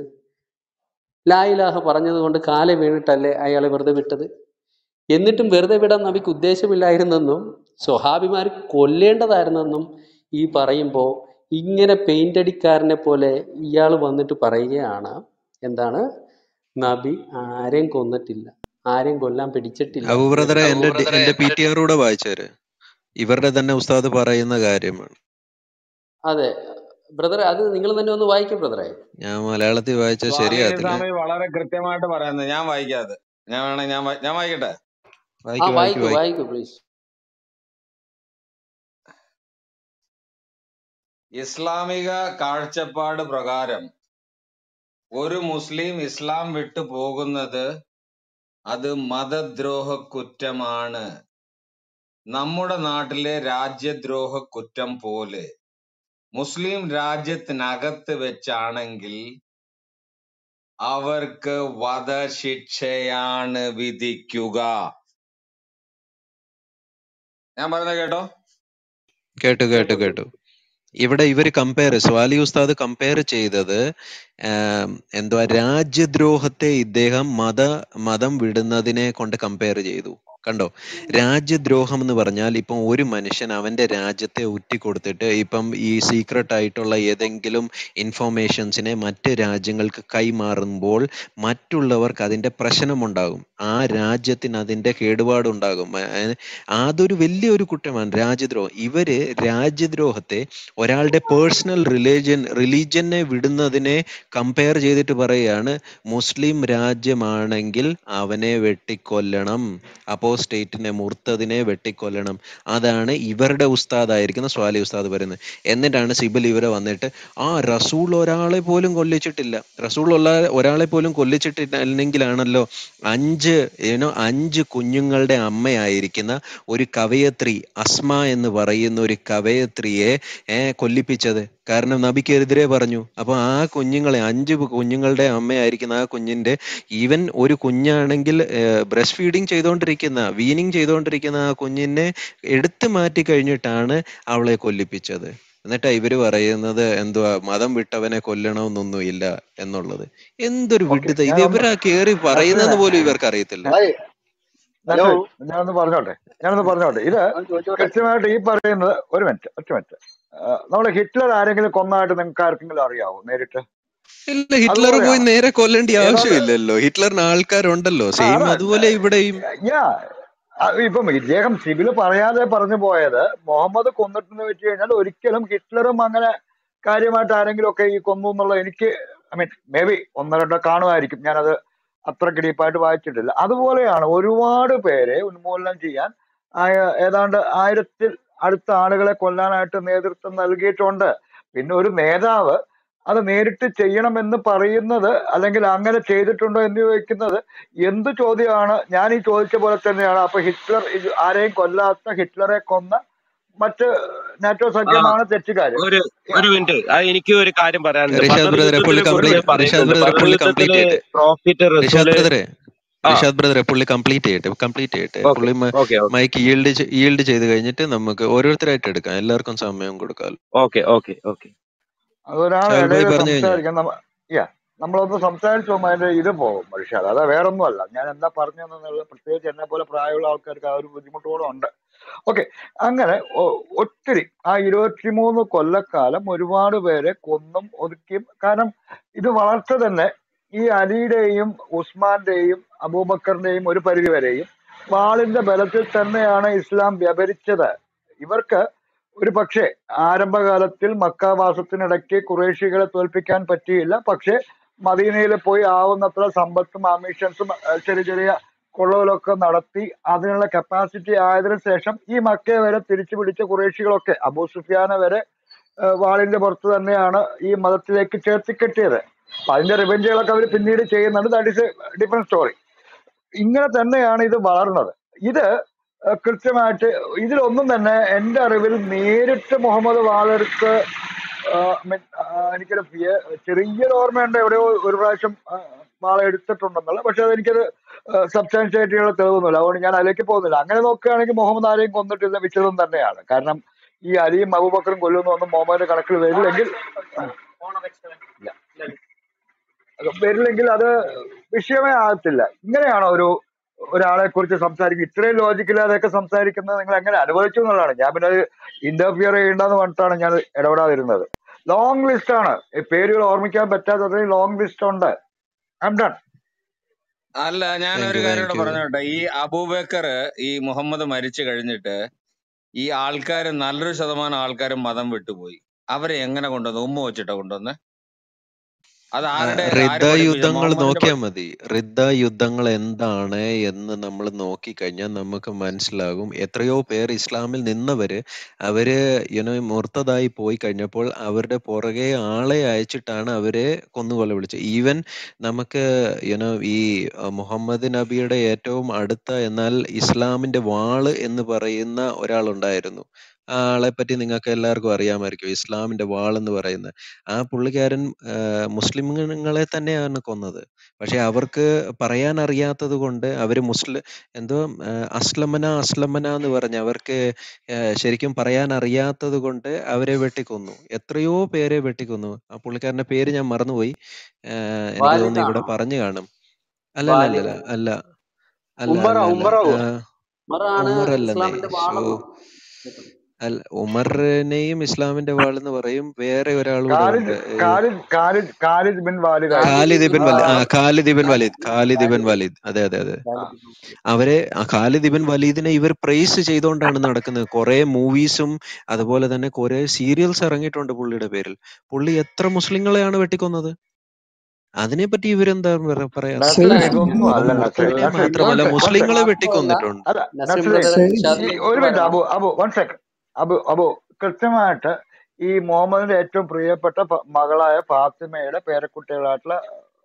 ലാ ഇലാഹ പറഞ്ഞത് കൊണ്ട് കാലെ വീണിട്ടല്ലേ അയാളെ വെറുതെ വിട്ടത്? എന്നിട്ടും വെറുതെ വിടാൻ നബിക്ക് ഉദ്ദേശമില്ലായിരുന്നെന്നും സ്വഹാബിമാർ കൊല്ലേണ്ടതായിരുന്നെന്നും ഈ പറയുമ്പോൾ ഇങ്ങനെ പെയിന്റ് അടിക്കാരനെ പോലെ ഇയാൾ വന്നിട്ട് പറയുകയാണ്, എന്താണ്, നബി ആരെയും കൊന്നിട്ടില്ല, ആരെയും കൊല്ലാൻ പിടിച്ചിട്ടില്ല. അബു ബ്രദറെ, നബി എന്റെ ഡി- എന്റെ പി ടി ആർ കൂടെ വായിച്ചേര്. ഇവരുടെ തന്നെ ഉസ്താദ് പറയുന്ന കാര്യമാണ്. അതെ ബ്രദറെ, അത് നിങ്ങൾ തന്നെ ഒന്ന് വായിക്കും ബ്രദറെ. ഞാൻ മലയാളത്തിൽ വായിച്ചാൽ സ്വാമി ശരിയാകത്തില്ല. സ്വാമി വളരെ കൃത്യമായിട്ട് പറയുന്നത്. ഞാൻ വായിക്കാതെ ഞാൻ വേണേ ഞാൻ വായി- ഞാൻ വായിക്കട്ടെ. ആ വായിക്കു വായിക്കു വായിക്കൂ വായിക്കു വായിക്കൂ പ്ലീസ്. ഇസ്ലാമിക കാഴ്ചപ്പാട് പ്രകാരം ഒരു മുസ്ലിം ഇസ്ലാം വിട്ടു പോകുന്നത് അത് മതദ്രോഹ കുറ്റമാണ്. നമ്മുടെ നാട്ടിലെ രാജ്യദ്രോഹ കുറ്റം പോലെ മുസ്ലിം രാജ്യത്തിനകത്ത് വെച്ചാണെങ്കിൽ അവർക്ക് വധശിക്ഷയാണ് വിധിക്കുക. ഞാൻ പറയുന്നത് കേട്ടോ? കേട്ടു കേട്ടു കേട്ടു കേട്ടു. ഇവിടെ ഇവര് കമ്പയർ, സ്വാലി ഉസ്താദ് കമ്പയർ ചെയ്തത് ആം, എന്തുവാ, രാജ്യദ്രോഹത്തെ ഇദ്ദേഹം മത മതം വിടുന്നതിനെ കൊണ്ട് കമ്പയർ ചെയ്തു. കണ്ടോ, രാജ്യദ്രോഹം എന്ന് പറഞ്ഞാൽ ഇപ്പം ഒരു മനുഷ്യൻ അവന്റെ രാജ്യത്തെ ഒറ്റിക്കൊടുത്തിട്ട് ഇപ്പം ഈ സീക്രട്ട് ആയിട്ടുള്ള ഏതെങ്കിലും ഇൻഫോർമേഷൻസിനെ മറ്റ് രാജ്യങ്ങൾക്ക് കൈമാറുമ്പോൾ മറ്റുള്ളവർക്ക് അതിന്റെ പ്രശ്നമുണ്ടാകും, ആ രാജ്യത്തിന് അതിന്റെ കേടുപാടുണ്ടാകും. ഏഹ് അതൊരു വലിയൊരു കുറ്റമാണ് രാജ്യദ്രോഹം. ഇവര് രാജ്യദ്രോഹത്തെ ഒരാളുടെ പേഴ്സണൽ റിലീജിയൻ റിലീജിയനെ വിടുന്നതിനെ കമ്പയർ ചെയ്തിട്ട് പറയുകയാണ്, മുസ്ലിം രാജ്യമാണെങ്കിൽ അവനെ വെട്ടിക്കൊല്ലണം, അപ്പോസ്റ്റേറ്റിനെ മുർത്തതിനെ വെട്ടിക്കൊല്ലണം. അതാണ് ഇവരുടെ ഉസ്താദായിരിക്കുന്ന സ്വാലി ഉസ്താദ് പറയുന്നത്. എന്നിട്ടാണ് സിബിൽ ഇവരെ വന്നിട്ട് ആ റസൂൾ ഒരാളെ പോലും കൊല്ലിച്ചിട്ടില്ല, റസൂൾ ഒരാ ഒരാളെ പോലും കൊല്ലിച്ചിട്ടില്ലെങ്കിലാണല്ലോ അഞ്ച് ഏനോ അഞ്ച് കുഞ്ഞുങ്ങളുടെ അമ്മയായിരിക്കുന്ന ഒരു കവയത്രി അസ്മ എന്ന് പറയുന്ന ഒരു കവയത്രിയെ ഏഹ് കൊല്ലിപ്പിച്ചത്. കാരണം നബിക്കെതിരെ പറഞ്ഞു. അപ്പൊ ആ കുഞ്ഞുങ്ങളെ, അഞ്ച് കുഞ്ഞുങ്ങളുടെ അമ്മയായിരിക്കുന്ന ആ കുഞ്ഞിന്റെ, ഈവൻ ഒരു കുഞ്ഞാണെങ്കിൽ ബ്രസ്റ്റ് ഫീഡിങ് ചെയ്തുകൊണ്ടിരിക്കുന്ന, വീനിങ് ചെയ്തുകൊണ്ടിരിക്കുന്ന ആ കുഞ്ഞിനെ എടുത്തു മാറ്റി കഴിഞ്ഞിട്ടാണ് അവളെ കൊല്ലിപ്പിച്ചത്. എന്നിട്ടാ ഇവര് പറയുന്നത് എന്തുവാ, മതം വിട്ടവനെ കൊല്ലണമെന്നൊന്നുമില്ല എന്നുള്ളത്. എന്തൊരു ഓക്കെ, വിഡിത! ഇത് ഞാനൊന്ന് ഇവരാ കേറി നസ്രീനെ പറയുന്നതെന്ന് പോലും ഇവർക്ക് അറിയത്തില്ല. Hi, hello. നസ്രീൻ ഞാനൊന്ന് പറഞ്ഞോട്ടെ ഞാനൊന്ന് പറഞ്ഞോട്ടെ ഇത് ഞാൻ ചോദിച്ചോട്ടെ? കൃത്യമായിട്ട് ഈ പറയുന്നത്, ഒരു മിനിറ്റ് ഒറ്റ മിനിറ്റ് നമ്മുടെ ഹിറ്റ്ലർ ആരെങ്കിലും കൊന്നതായിട്ട് നിങ്ങൾക്ക് ആർക്കെങ്കിലും അറിയാവോ നേരിട്ട്? ഇല്ല, ഹിറ്റ്ലർ പോയി അതുപോലെയാണ് നേരെ കൊല്ലേണ്ട ഏതാണ്ട് ആവശ്യമില്ലല്ലോ. ഹിറ്റ്ലറിന് ആൾക്കാരുണ്ടല്ലോ. ആ സെയിം അതാ അതുപോലെ ഇവിടെയും. യാ ഇപ്പം ഇദ്ദേഹം സിബില് പറയാതെ പറഞ്ഞു പോയത് മുഹമ്മദ് കൊന്നിട്ടെന്ന് വെച്ച് കഴിഞ്ഞാൽ ഒരിക്കലും ഹിറ്റ്ലറും അങ്ങനെ കാര്യമായിട്ട് ആരെങ്കിലും ഒക്കെ ഈ കൊന്നു എന്നുള്ള എനിക്ക്, ഐ മീൻ മേ ബി ഒന്നോ രണ്ടോ കാണുമായിരിക്കും, ഞാനത് അത്രയ്ക്ക് ഡീപ്പായിട്ട് വായിച്ചിട്ടില്ല. അതുപോലെയാണ് ഒരുപാട് പേരെ ഉന്മൂലനം ചെയ്യാൻ ആയ- ഏതാണ്ട് ആയിരത്തിൽ അടുത്ത ആളുകളെ കൊല്ലാനായിട്ട് നേതൃത്വം നൽകിയിട്ടുണ്ട്. പിന്നെ ഒരു നേതാവ് അത് നേരിട്ട് ചെയ്യണമെന്ന് പറയുന്നത്, അല്ലെങ്കിൽ അങ്ങനെ ചെയ്തിട്ടുണ്ടോ എന്ന് ചോദിക്കുന്നത് എന്ത് ചോദ്യമാണ്? ഞാൻ ഈ ചോദിച്ച പോലെ തന്നെയാണ്. അപ്പൊ ഹിറ്റ്ലർ ഇത് ആരെയും കൊല്ലാത്ത ഹിറ്റ്ലറെ കൊന്ന മറ്റ് നാറ്റോ ആ സഖ്യമാണ് തെറ്റുകാര്. ഒരു ഒരു മിനിറ്റ്, അത് എനിക്ക് ഒരു കാര്യം പറയാനുണ്ട്. റിഷാദ് ബദർ ബ്രദറെ പുള്ളി യുദ്ധത്തിനെ കുറിച്ച് കംപ്ലീറ്റ് റിഷാദ് പറയുന്നുണ്ട്. ബ്രദറെ ബദർ പുള്ളി യുദ്ധത്തില് കംപ്ലീറ്റ് ചെയ്യട്ടെ. പ്രോഫിറ്റ് റിഷാദ് റസൂല് ബ്രദറെ ആ റിഷാദ് ബ്രദറെ പുള്ളി കംപ്ലീറ്റ് ചെയ്യട്ടെ കംപ്ലീറ്റ് ചെയ്യട്ടെ ഓക്കെ പുള്ളി okay okay mike yield yield ചെയ്ത് കഴിഞ്ഞിട്ട് നമുക്ക് ഓരോരുത്തരായിട്ട് എടുക്കാം, എല്ലാവർക്കും സമയം കൊടുക്കാം. ഓക്കെ ഓക്കെ ഓക്കെ അതൊരാൾ ഷാൽ ഭായി ഇടയിൽ പറഞ്ഞു കഴിഞ്ഞോ? സംസാരിക്കാൻ നമ്മ യാ നമ്മളൊന്ന് സംസാരിച്ചു പോകുമ്പോൾ അതിന്റെ ഇത് പോകും മനുഷ്യർ. അതാ വേറൊന്നും അല്ല. ഞാൻ എന്താ പറഞ്ഞതെന്നുള്ള പ്രത്യേകിച്ച് എന്നെ പോലെ പ്രായമുള്ള ആൾക്കാർക്ക് ആ ഒരു ബുദ്ധിമുട്ടുകൂടെ ഉണ്ട്. ഓക്കെ, അങ്ങനെ ഒ- ഒത്തിരി ആ ഇരുപത്തിമൂന്ന് കൊല്ലക്കാലം ഒരുപാട് പേരെ കൊന്നും ഒതുക്കിയും. കാരണം ഇത് വളർച്ച തന്നെ ഈ അലിയുടെയും ഉസ്മാന്റെയും അബൂബക്കറിന്റെയും ഒരു പരിധി വരെയും വാളിന്റെ ബലത്തിൽ തന്നെയാണ് ഇസ്ലാം വ്യവഹരിച്ചത്. ഇവർക്ക് ഒരു പക്ഷേ ആരംഭകാലത്തിൽ മക്കാവാസത്തിനിടയ്ക്ക് കുറേശികളെ തോൽപ്പിക്കാൻ പറ്റിയില്ല. പക്ഷെ മദീനയിൽ പോയി ആവുന്നത്ര സമ്പത്തും അമിഷൻസും ചെറിയ ചെറിയ കൊള്ളകളൊക്കെ നടത്തി അതിനുള്ള കപ്പാസിറ്റി ആയതിനു ശേഷം ഈ മക്കയെ വരെ തിരിച്ചു പിടിച്ച കുറേശികളൊക്കെ അബൂ സുഫിയാനെ വരെ ഏഹ് വാളിന്റെ പുറത്ത് തന്നെയാണ് ഈ മതത്തിലേക്ക് ചേർത്തിക്കെട്ടിയത്. അപ്പൊ അതിന്റെ റിവെഞ്ചുകളൊക്കെ അവർ പിന്നീട് ചെയ്യുന്നുണ്ട്. That is a different story. ഇങ്ങനെ തന്നെയാണ് ഇത് വളർന്നത്. ഇത് ഏഹ് കൃത്യമായിട്ട് ഇതിലൊന്നും തന്നെ എൻ്റെ അറിവിൽ നേരിട്ട് മുഹമ്മദ് വാളെടുത്ത് ആഹ് മി- ആഹ് എനിക്കൊരു ഫിയ- ചെറിയൊരു ഓർമ്മയുണ്ട്, എവിടെയോ ഒരു പ്രാവശ്യം ആഹ് വാള എടുത്തിട്ടുണ്ടെന്നുള്ള. പക്ഷെ അതെനിക്കത് സബ്സ്റ്റാൻഷ്യേറ്റുള്ള തെളിവൊന്നുമില്ല. അതുകൊണ്ട് ഞാൻ അതിലേക്ക് പോകുന്നില്ല. അങ്ങനെ നോക്കുകയാണെങ്കിൽ മുഹമ്മദ് ആരെയും കൊന്നിട്ടില്ല, വിശദം തന്നെയാണ്. കാരണം ഈ അലിയും അബൂബക്കറും കൊല്ലുന്നൊന്നും മുഹമ്മദിന്റെ കണക്കിൽ വരില്ലെങ്കിൽ ഇല്ല, അത് വരില്ലെങ്കിൽ അത് വിഷയമേ ആകത്തില്ല. ഇങ്ങനെയാണോ ഒരു ഒരാളെ കുറിച്ച് സംസാരിക്കും? ഇത്രയും ലോജിക്കില്ലാതെയൊക്കെ സംസാരിക്കുന്നത് നിങ്ങൾ എങ്ങനെ അനുഭവിച്ചു എന്നുള്ളതാണ്. ഞാൻ പിന്നെ അത് ഇന്റർഫിയർ ചെയ്യേണ്ടെന്ന് പറഞ്ഞിട്ടാണ് ഞാൻ ഇടപെടാതിരുന്നത്. ലോങ് ലിസ്റ്റ് ആണ്, ഈ പേരുകൾ ഓർമ്മിക്കാൻ പറ്റാത്ത അത്രയും ലോങ് ലിസ്റ്റ് ഉണ്ട്. I am done. അല്ല, ഞാൻ താങ്ക് ഒരു യു കാര്യം താങ്ക് കൂടെ യു. പറഞ്ഞോട്ടെ. ഈ അബൂബക്കർ, ഈ മുഹമ്മദ് മരിച്ചു കഴിഞ്ഞിട്ട് ഈ ആൾക്കാർ, നല്ലൊരു ശതമാനം ആൾക്കാർ മതം വിട്ടുപോയി. അവരെ എങ്ങനെ കൊണ്ടുവന്ന്? ഉമ്മ വെച്ചിട്ടാ കൊണ്ടുവന്ന്? അത് ആ, ആരുടെ, റിദ്ദ ആര് പഠിപ്പിച്ച? യുദ്ധങ്ങൾ മുഹമ്മദിന്റെ നോക്കിയാൽ പഠി- മതി. റിദ്ദ യുദ്ധങ്ങൾ എന്താണ് എന്ന് നമ്മൾ നോക്കിക്കഴിഞ്ഞാൽ നമുക്ക് മനസ്സിലാകും. എത്രയോ പേർ ഇസ്ലാമിൽ നിന്നവര് അവര് യുനോ മുർത്തതായി പോയി കഴിഞ്ഞപ്പോൾ അവരുടെ പുറകെ ആളെ അയച്ചിട്ടാണ് അവരെ കൊന്നുകൊല വിളിച്ചത്. ഈവൻ നമുക്ക് യുനോ ഈ അഹ് മുഹമ്മദ് നബിയുടെ ഏറ്റവും അടുത്ത എന്നാൽ ഇസ്ലാമിന്റെ വാള് എന്ന് പറയുന്ന ഒരാളുണ്ടായിരുന്നു. ആ ആളെ പറ്റി നിങ്ങൾക്ക് എല്ലാവർക്കും അറിയാമായിരിക്കും. ഇസ്ലാമിന്റെ വാൾ എന്ന് പറയുന്നത് ആ പുള്ളിക്കാരൻ ആഹ് മുസ്ലിങ്ങളെ തന്നെയാണ് കൊന്നത്. പക്ഷെ അവർക്ക് പറയാൻ അറിയാത്തത് കൊണ്ട് അവര് മുസ്ലിം എന്തോ ആഹ് അസ്ലമന അസ്ലമന എന്ന് പറഞ്ഞ് അവർക്ക് ആഹ് ശരിക്കും പറയാൻ അറിയാത്തത് കൊണ്ട് അവരെ വെട്ടിക്കൊന്നു. എത്രയോ പേരെ വെട്ടിക്കൊന്നു. ആ പുള്ളിക്കാരന്റെ പേര് ഞാൻ മറന്നുപോയി. ആഹ് എനിക്ക് തോന്നുന്നു ഇവിടെ വാലിദാണോ? പറഞ്ഞു കാണും. അല്ല അല്ല അല്ല അല്ല വാലിദാണ്. അല്ല അല്ല ഉമറ അല്ല അല്ല ഉമറാവോ? ആഹ് ഉമറാണ് ഉമർ അല്ലെന്നേ. ഇസ്ലാമിന്റെ ഷോ വാളെന്നോ? അല്ല, ഉമറിനെയും ഇസ്ലാമിന്റെ വാൾ എന്ന് പറയും. വേറെ ഒരാൾ കൂടെ ഖാലിദ് ഉണ്ട്. Khalid Khalid Khalid bin Walid ആയിരുന്നു. ഖാലിദ് ഖാലിദ് ബിൻ ഇബിൻ ആ, വലീദ്. ആ വാലിദ്. ഖാലിദ് ഇബിൻ വലീദ്. ഖാലിദ് ഖാലിദ് ഇബിൻ ഖാലിദ് വലീദ്. അതെ അതെ അതെ. ആ. Khalid bin Walid. അവരെ ആ ഖാലിദ് ഇബിൻ വലീദിനെ ഇവർ പ്രൈസ് ചെയ്തുകൊണ്ടാണ് നടക്കുന്നത്. കുറെ മൂവീസും അതുപോലെ തന്നെ കുറെ സീരിയൽസ് ഇറങ്ങിയിട്ടുണ്ട് പുള്ളിയുടെ പേരിൽ. പുള്ളി എത്ര മുസ്ലിങ്ങളെയാണ് വെട്ടിക്കൊന്നത്? അതിനെപ്പറ്റി ഇവരെന്താ പറ- പറയാത്ത? നസ്രെ അല്ല, സെയ്ഫ് ഇതൊന്നും ഇവൻ അല്ല നസ്രെ. മുർത്തതിനെ നസ്രെ ഈ വൺ മാത്രമല്ല സെക് വൺ അത് സെക് മുസ്ലിങ്ങളെ മാത്രമല്ല, വെട്ടിക്കൊന്നിട്ടുണ്ട്. അല്ല നസീം നസ്രെ ബ്രദർ സെയ്ഫ് ഈ ഇർഷാദിലേക്ക് ഒരു മിനിറ്റ് വരണം. അബു അബു വൺ സെക് അബു അബു കൃത്യമായിട്ട് ഈ മുഹമ്മദിന്റെ ഏറ്റവും പ്രിയപ്പെട്ട പ- മകളായ ഫാത്തിമയുടെ പേരക്കുട്ടികളായിട്ടുള്ള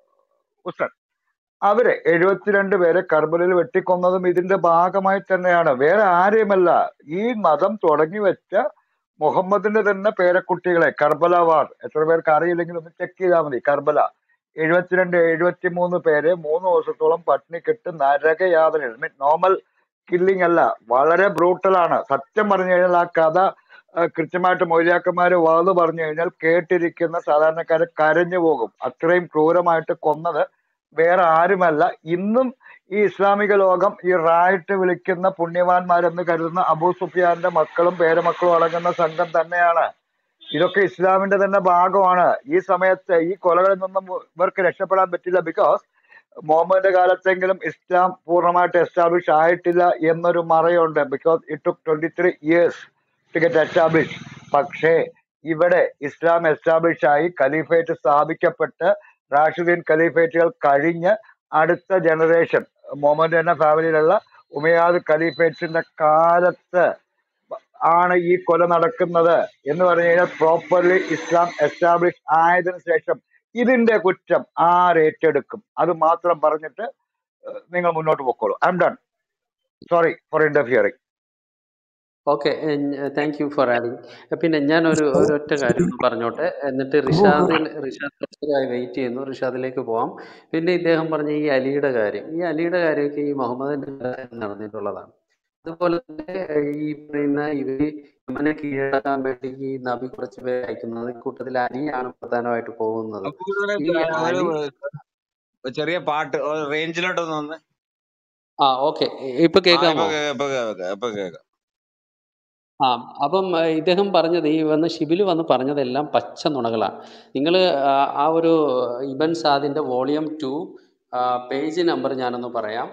ഹുസൻ, അവരെ എഴുപത്തിരണ്ട് പേരെ കർബലയിൽ വെട്ടിക്കൊന്നതും ഇതിന്റെ ഭാഗമായി തന്നെയാണ്. വേറെ ആരെയുമല്ല. ഈ മതം തുടങ്ങി വെച്ച മുഹമ്മദിന്റെ തന്നെ പേരക്കുട്ടികളെ കർബല വാർ, എത്ര പേർക്ക് അറിയില്ലെങ്കിൽ ഒന്ന് ചെക്ക് ചെയ്താൽ മതി. കർബല എഴുപത്തിരണ്ട് എഴുപത്തി മൂന്ന് പേരെ മൂന്ന് ദിവസത്തോളം പട്ടിണിക്കിട്ട് നരകയാതന, നോർമൽ കില്ലിംഗ് അല്ല, വളരെ ബ്രൂട്ടലാണ്. സത്യം പറഞ്ഞു കഴിഞ്ഞാൽ ആ കഥ ആ, കൃത്യമായിട്ട് മൊയ്ലിയാക്കന്മാര് വാത് പറഞ്ഞു കഴിഞ്ഞാൽ കേട്ടിരിക്കുന്ന സാധാരണക്കാരെ കരഞ്ഞു പോകും. അത്രയും ക്രൂരമായിട്ട് കൊന്നത് വേറെ ആരുമല്ല. ഇന്നും ഈ ഇസ്ലാമിക ലോകം ഈ റായിട്ട് വിളിക്കുന്ന പുണ്യവാന്മാരെന്ന് കരുതുന്ന അബൂ സുഫിയാന്റെ മക്കളും പേരമക്കളും അടങ്ങുന്ന സംഘം തന്നെയാണ്. ഇതൊക്കെ ഇസ്ലാമിന്റെ തന്നെ ഭാഗമാണ്. ഈ സമയത്ത് ഈ കൊലകളിൽ നിന്നും ഇവർക്ക് രക്ഷപ്പെടാൻ പറ്റില്ല. ബിക്കോസ് മുഹമ്മദിന്റെ കാലത്തെങ്കിലും ഇസ്ലാം പൂർണ്ണമായിട്ട് എസ്റ്റാബ്ലിഷ് ആയിട്ടില്ല എന്നൊരു മറയുണ്ട്. Because it took twenty three years to get establish. പക്ഷേ ഇവിടെ ഇസ്ലാം എസ്റ്റാബ്ലിഷ് ആയി ഖലീഫേറ്റ് സ്ഥാപിക്കപ്പെട്ട് റാഷിദീൻ ഖലീഫേറ്റുകൾ കഴിഞ്ഞ് അടുത്ത ജനറേഷൻ മുഹമ്മദ് എന്ന ഫാമിലിയിലുള്ള ഉമയാദ് ഖലീഫേറ്റ്സിന്റെ കാലത്ത് ആണ് ഈ കൊല നടക്കുന്നത് എന്ന് പറഞ്ഞു കഴിഞ്ഞാൽ പ്രോപ്പർലി ഇസ്ലാം എസ്റ്റാബ്ലിഷ് ആയതിനു ശേഷം ഇതിന്റെ കുറ്റം ആരേറ്റെടുക്കും? അത് മാത്രം പറഞ്ഞിട്ട് ഏഹ്, നിങ്ങൾ മുന്നോട്ട് പോക്കോളൂ. I am done. Sorry for interfering. Okay, thank you for adding. പിന്നെ ഞാൻ ഒരു ഒരൊറ്റ കാര്യം ഒന്ന് പറഞ്ഞോട്ടെ, എന്നിട്ട് റിഷാദിൽ റിഷാദ് കുറച്ചായി വെയിറ്റ് ചെയ്യുന്നു, റിഷാദിലേക്ക് പോവാം. പിന്നെ ഇദ്ദേഹം പറഞ്ഞ ഈ അലിയുടെ കാര്യം, ഈ അലിയുടെ കാര്യമൊക്കെ ഈ മുഹമ്മദിന്റെ കാലത്ത് നടന്നിട്ടുള്ളതാണ്. അതുപോലെ തന്നെ ഈ പറയുന്ന ഇവര് യമനെ കീഴടക്കാൻ വേണ്ടി ഈ നബി കുറച്ച് പേരെ അയക്കുന്നത്, ഇക്കൂട്ടത്തിൽ അലിയാണ് പ്രധാനമായിട്ട് പോകുന്നത്. അപ്പൊ ഒരു ഈ ഒരു അലി ചെറിയ പാട്ട് റേഞ്ചിലോട്ടൊന്ന് വന്ന്. ആ ഓക്കെ, ഇപ്പൊ ആ ഇപ്പൊ കേൾക്കാമോ? കേക്കാം, ഇപ്പൊ കേക്കാം, ഇപ്പൊ കേക്കാം. ആ അപ്പം ആ, ഇദ്ദേഹം പറഞ്ഞത്, ഈ വന്ന് ഷിബിൽ വന്ന് പറഞ്ഞതെല്ലാം പച്ച നുണകളാണ്. നിങ്ങൾ ആ ഒരു ഇബൻ സാദിന്റെ വോളിയം ടു പേജ് നമ്പർ ഞാനൊന്ന് പറയാം.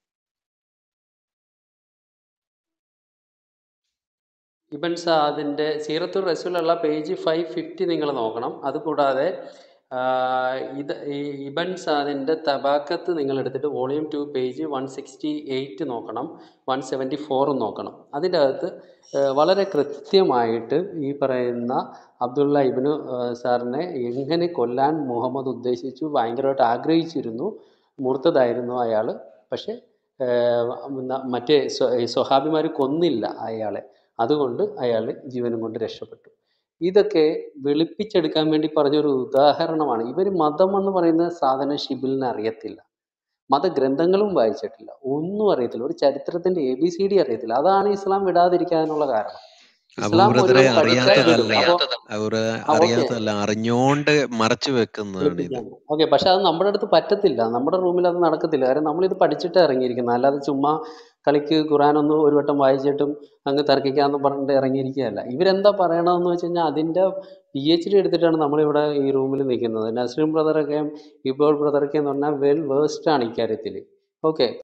ഇബൻ സാദിന്റെ സീറത്തുർ റസൂലുള്ള പേജ് ഫൈവ് ഫിഫ്റ്റി നിങ്ങൾ നോക്കണം. അതുകൂടാതെ ആ, ഇത് ഈ ഇബൻ സാദിന്റെ തബാക്കത്ത് നിങ്ങൾ എടുത്തിട്ട് volume two page one sixty eight നോക്കണം, വൺ സെവൻറ്റി ഫോറും നോക്കണം. അതിൻ്റെ അകത്ത് ആ, വളരെ കൃത്യമായിട്ട് ഈ പറയുന്ന അബ്ദുള്ള ഇബ്നു ആ, സാറിനെ എങ്ങനെ കൊല്ലാൻ മുഹമ്മദ് ഉദ്ദേശിച്ചു, ഭയങ്കരമായിട്ട് ആഗ്രഹിച്ചിരുന്നു, മുർത്തതായിരുന്നു അയാൾ. പക്ഷേ ഏഹ് ന- മറ്റേ സ്വഹാബിമാർ കൊന്നില്ല അയാളെ, അതുകൊണ്ട് അയാൾ ജീവനും കൊണ്ട് രക്ഷപ്പെട്ടു. ഇതൊക്കെ വെളുപ്പിച്ചെടുക്കാൻ വേണ്ടി പറഞ്ഞൊരു ഉദാഹരണമാണ്. ഇവർ മതം എന്ന് പറയുന്ന സാധനം ഷിബിലിന് അറിയത്തില്ല, മതഗ്രന്ഥങ്ങളും വായിച്ചിട്ടില്ല, ഒന്നും അറിയത്തില്ല, ഒരു ചരിത്രത്തിന്റെ എ ബി സി ഡി അറിയത്തില്ല. അതാണ് ഇസ്ലാം വിടാതിരിക്കാനുള്ള കാരണം. ഇസ്ലാം അബൂബ്രദറെ ഒരുവൻ പഠിച്ചാൽ വിടും. അറിയാത്തതല്ല, അപ്പോൾ അവർ ആ ഓക്കെ, അറിയാത്തതല്ല, അറിഞ്ഞോണ്ട് മറച്ചു വെക്കുന്നതാണ് ഇത്. വെളുപ്പിക്കാൻ ഓക്കെ, പക്ഷെ അത് നമ്മുടെ അടുത്ത് പറ്റത്തില്ല, നമ്മുടെ റൂമിൽ അത് നടക്കത്തില്ല. കാര്യം നമ്മളിത് പഠിച്ചിട്ട് ഇറങ്ങിയിരിക്കുന്നത്, അല്ലാതെ ചുമ്മാ കളിക്ക് ഖുറാനൊന്ന് ഒരു വട്ടം വായിച്ചിട്ടും അങ്ങ് തർക്കിക്കാമെന്ന് പറഞ്ഞിട്ട് ഇറങ്ങിയിരിക്കുകയല്ല. ഇവരെന്താ പറയണതെന്ന് വെച്ച് കഴിഞ്ഞാൽ അതിൻ്റെ പി എച്ച് ഡി എടുത്തിട്ടാണ് നമ്മളിവിടെ ഈ റൂമിൽ നിൽക്കുന്നത്. നസ്രീം ബ്രദറൊക്കെ, ഗിബോർ ബ്രദറൊക്കെ എന്ന് പറഞ്ഞാൽ വെൽ വേഴ്സ്ഡ് ആണ് ഇക്കാര്യത്തിൽ. ഓക്കെ.